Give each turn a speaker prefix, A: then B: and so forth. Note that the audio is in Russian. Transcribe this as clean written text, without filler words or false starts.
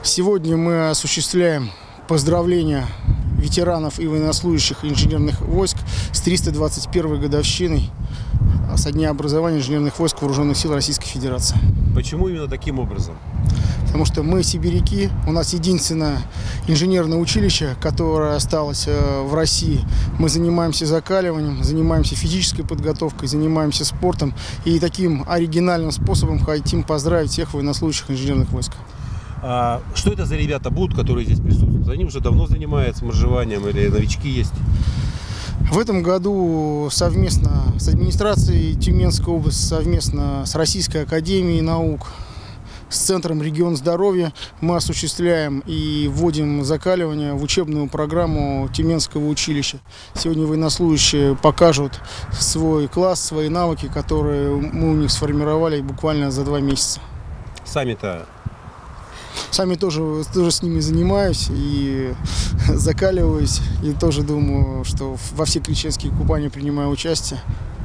A: Сегодня мы осуществляем поздравления ветеранов и военнослужащих инженерных войск с 321-й годовщиной со дня образования инженерных войск Вооруженных сил Российской Федерации.
B: Почему именно таким образом?
A: Потому что мы сибиряки, у нас единственное инженерное училище, которое осталось в России. Мы занимаемся закаливанием, занимаемся физической подготовкой, занимаемся спортом. И таким оригинальным способом хотим поздравить всех военнослужащих инженерных войск.
B: А что это за ребята будут, которые здесь присутствуют? Они уже давно занимаются моржеванием или новички есть?
A: В этом году совместно с администрацией Тюменской области, совместно с Российской академией наук, с Центром регион здоровья мы осуществляем и вводим закаливание в учебную программу Тюменского училища. Сегодня военнослужащие покажут свой класс, свои навыки, которые мы у них сформировали буквально за 2 месяца. Сами тоже с ними занимаюсь и закаливаюсь. И тоже думаю, что во все крещенские купания принимаю участие.